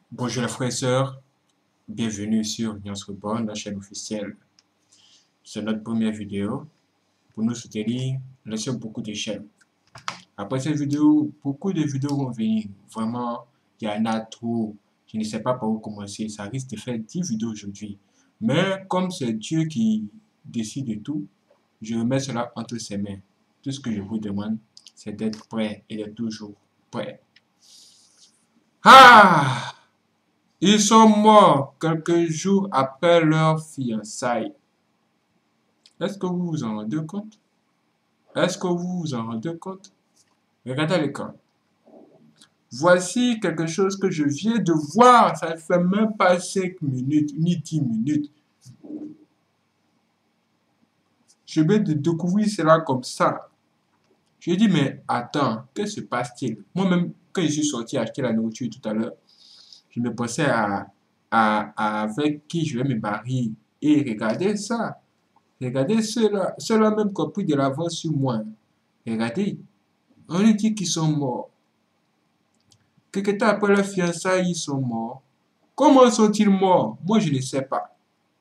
Bonjour les frères et sœurs, bienvenue sur Nuance Reborn, la chaîne officielle. C'est notre première vidéo. Pour nous soutenir, laissez beaucoup de j'aime. Après cette vidéo, beaucoup de vidéos vont venir. Vraiment, il y en a trop. Je ne sais pas par où commencer. Ça risque de faire 10 vidéos aujourd'hui. Mais comme c'est Dieu qui décide de tout, je remets cela entre ses mains. Tout ce que je vous demande, c'est d'être prêt et d'être toujours prêt. Ah! Ils sont morts quelques jours après leur fiançailles. Est-ce que vous vous en rendez compte? Est-ce que vous vous en rendez compte? Regardez l'écran. Voici quelque chose que je viens de voir. Ça ne fait même pas 5 minutes, ni 10 minutes. Je viens de découvrir cela comme ça. Je dis, mais attends, que se passe-t-il? Moi-même, quand je suis sorti acheter la nourriture tout à l'heure, je me pensais avec qui je vais me marier. Et regardez ça. Regardez ceux-là même qui ont pris de l'avance sur moi. Regardez, on lui dit qu'ils sont morts. Quelque temps après leur fiançailles, ils sont morts. Comment sont-ils morts? Moi, je ne sais pas.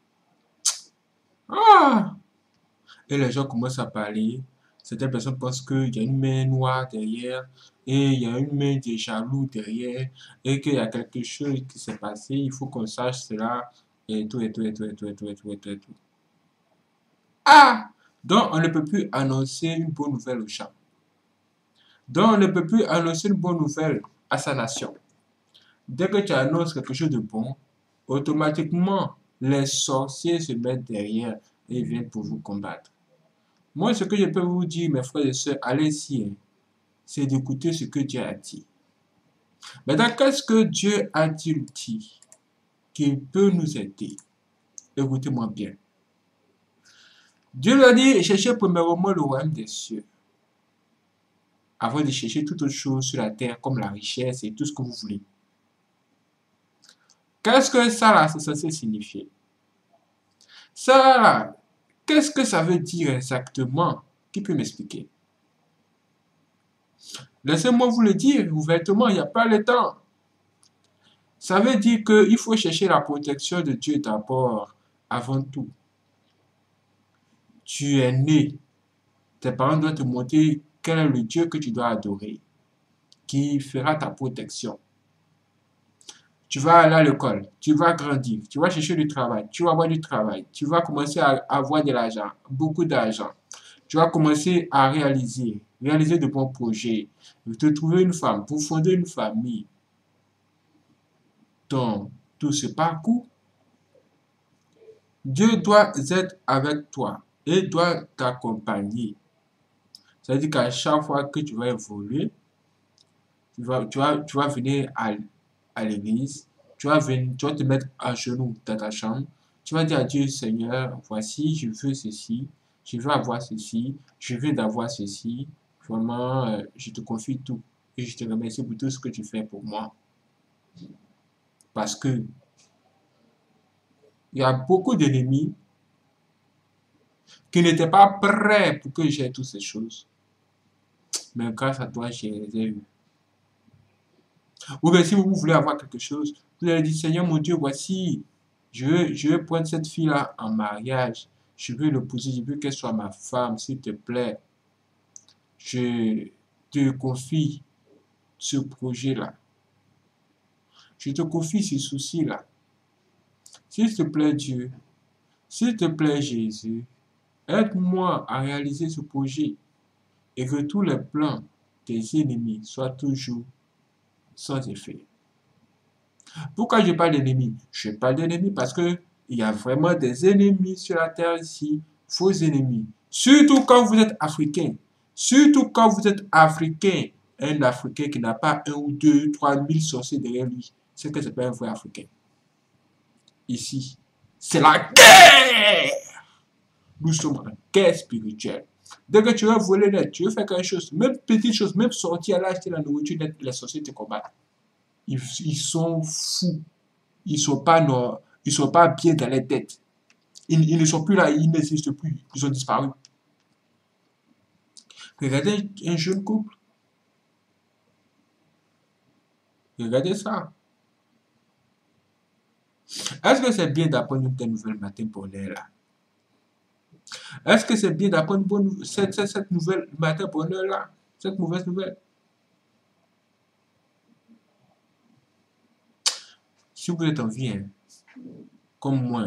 Ah! Et les gens commencent à parler. Certaines personnes pensent qu'il y a une main noire derrière et il y a une main de jaloux derrière et qu'il y a quelque chose qui s'est passé. Il faut qu'on sache cela et tout, et tout, et tout, et tout, et tout, et tout, et tout, et tout. Ah! Donc, on ne peut plus annoncer une bonne nouvelle aux gens. Donc, on ne peut plus annoncer une bonne nouvelle à sa nation. Dès que tu annonces quelque chose de bon, automatiquement, les sorciers se mettent derrière et viennent pour vous combattre. Moi, ce que je peux vous dire, mes frères et sœurs, allez-y, hein, c'est d'écouter ce que Dieu a dit. Maintenant, qu'est-ce que Dieu a-t-il dit qui peut nous aider? Écoutez-moi bien. Dieu nous a dit, cherchez premièrement le royaume des cieux, avant de chercher toute autre chose sur la terre, comme la richesse et tout ce que vous voulez. Qu'est-ce que ça, là, c'est censé signifier? Ça, là, qu'est-ce que ça veut dire exactement? Qui peut m'expliquer? Laissez-moi vous le dire ouvertement, il n'y a pas le temps. Ça veut dire qu'il faut chercher la protection de Dieu d'abord, avant tout. Tu es né. Tes parents doivent te montrer quel est le Dieu que tu dois adorer, qui fera ta protection. Tu vas aller à l'école, tu vas grandir, tu vas chercher du travail, tu vas avoir du travail, tu vas commencer à avoir de l'argent, beaucoup d'argent. Tu vas commencer à réaliser de bons projets, te trouver une femme, pour fonder une famille. Dans tout ce parcours, Dieu doit être avec toi et doit t'accompagner. C'est-à-dire qu'à chaque fois que tu vas évoluer, tu vas venir à l'église, tu vas te mettre à genoux dans ta chambre, tu vas dire à Dieu, Seigneur, voici, je veux ceci, je veux avoir ceci, je veux d'avoir ceci. Vraiment, je te confie tout et je te remercie pour tout ce que tu fais pour moi. Parce que il y a beaucoup d'ennemis qui n'étaient pas prêts pour que j'ai toutes ces choses. Mais grâce à toi, je les ai eues. Ou bien si vous voulez avoir quelque chose, vous allez dire, Seigneur mon Dieu, voici, je veux prendre cette fille-là en mariage. Je veux l'épouser, je veux qu'elle soit ma femme, s'il te plaît. Je te confie ce projet-là. Je te confie ce souci-là. S'il te plaît Dieu, s'il te plaît Jésus, aide-moi à réaliser ce projet et que tous les plans des ennemis soient toujours sans effet. Pourquoi je parle d'ennemis? Je parle d'ennemis parce que il y a vraiment des ennemis sur la terre ici, faux ennemis. Surtout quand vous êtes africain. Surtout quand vous êtes africain. Un Africain qui n'a pas 1 ou 2, 3 000 sorciers derrière lui. C'est que c'est pas un vrai Africain. Ici, c'est la guerre! Nous sommes en guerre spirituelle. Dès que tu veux voler net, tu veux faire quelque chose, même petite chose, même sortir aller acheter la nourriture net, les sorciers te combattent. Ils sont fous. Ils sont pas bien dans les têtes. Ils ne sont plus là, ils n'existent plus. Ils ont disparu. Regardez un jeune couple. Regardez ça. Est-ce que c'est bien d'apprendre une telle nouvelle matin pour l'heure là? Est-ce que c'est bien d'apprendre cette nouvelle matin pour l'heure là? Cette mauvaise nouvelle? Si vous êtes en vie, hein, comme moi,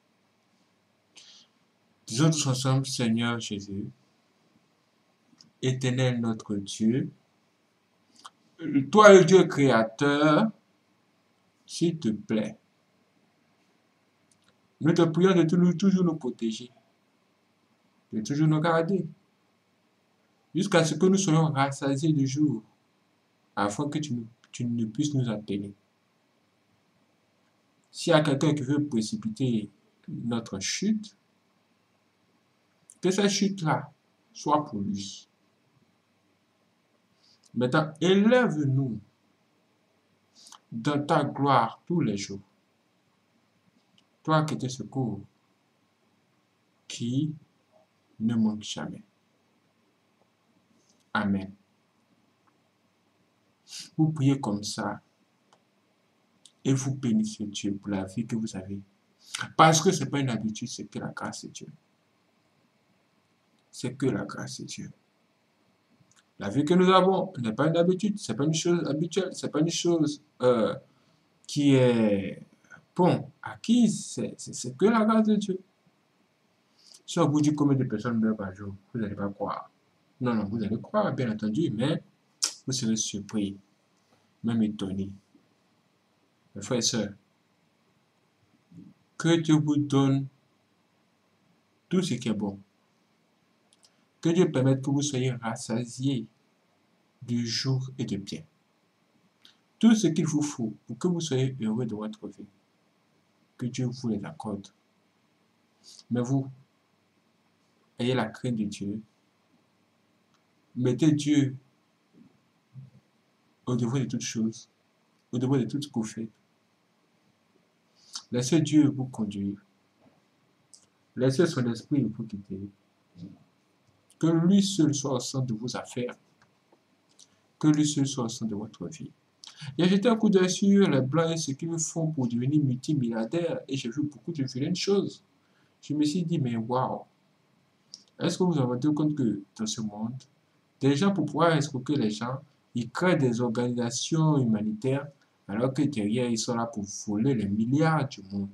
disons tous ensemble, Seigneur Jésus, Éternel notre Dieu, toi le Dieu créateur, s'il te plaît, nous te prions de toujours nous protéger, de toujours nous garder, jusqu'à ce que nous soyons rassasiés de jour, afin que tu ne puisses nous appeler. S'il y a quelqu'un qui veut précipiter notre chute, que cette chute-là soit pour lui. Maintenant, élève-nous dans ta gloire tous les jours. Toi qui te secours, qui ne manque jamais. Amen. Vous priez comme ça et vous bénissez Dieu pour la vie que vous avez. Parce que ce n'est pas une habitude, c'est que la grâce de Dieu. C'est que la grâce de Dieu. La vie que nous avons n'est pas une habitude, ce n'est pas une chose habituelle, ce n'est pas une chose qui est bon, acquise, c'est que la grâce de Dieu. Si on vous dit combien de personnes meurent par jour, vous n'allez pas croire. Non, non, vous allez croire, bien entendu, mais vous serez surpris, même étonné. Mes frères et sœurs, que Dieu vous donne tout ce qui est bon. Que Dieu permette que vous soyez rassasiés du jour et de bien. Tout ce qu'il vous faut pour que vous soyez heureux de votre vie. Que Dieu vous les accorde. Mais vous, ayez la crainte de Dieu. Mettez Dieu au-devant de toutes choses, au-devant de tout ce que vous faites. Laissez Dieu vous conduire. Laissez son esprit vous guider. Que lui seul soit au centre de vos affaires. Que lui seul soit au centre de votre vie. J'ai jeté un coup d'œil sur les Blancs et ce qu'ils font pour devenir multimilliardaires et j'ai vu beaucoup de vilaines choses. Je me suis dit, mais waouh! Est-ce que vous vous rendez compte que dans ce monde, des gens pour pouvoir escroquer les gens, ils créent des organisations humanitaires alors que derrière, ils sont là pour voler les milliards du monde.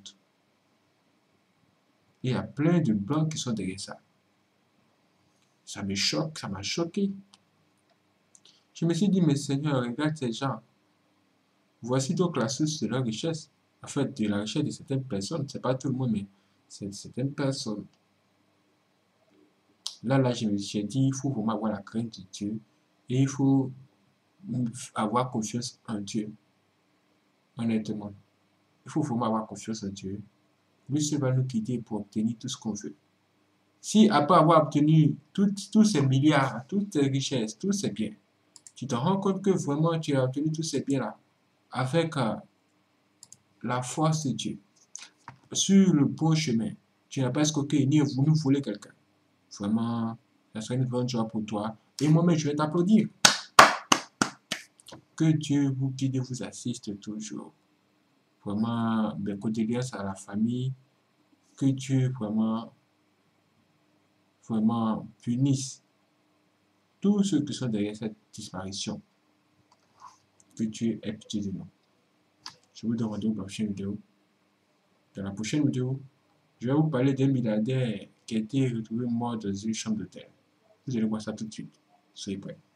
Il y a plein de Blancs qui sont derrière ça. Ça me choque, ça m'a choqué. Je me suis dit, mais Seigneur, regarde ces gens. Voici donc la source de leur richesse. En fait, de la richesse de certaines personnes. C'est pas tout le monde, mais c'est certaines personnes. Là, je me suis dit, il faut vraiment avoir la crainte de Dieu. Et il faut avoir confiance en Dieu. Honnêtement. Il faut vraiment avoir confiance en Dieu. Lui seul va nous guider pour obtenir tout ce qu'on veut. Si après avoir obtenu tous ces milliards, toutes ces richesses, tous ces biens, tu te rends compte que vraiment tu as obtenu tous ces biens-là avec la force de Dieu, sur le bon chemin. Tu n'as pas escroqué ni voulu voler quelqu'un. Vraiment, ça serait une bonne joie pour toi. Et moi-même, je vais t'applaudir. Que Dieu vous guide et vous assiste toujours. Vraiment, mes condoléances à la famille. Que Dieu vraiment punisse tous ceux qui sont derrière cette disparition. Que Dieu ait pitié de nous. Je vous donne rendez-vous dans la prochaine vidéo. Dans la prochaine vidéo, je vais vous parler d'un milliardaire qui a été retrouvé mort dans une chambre d'hôtel. Vous allez voir ça tout de suite. Soyez prêts.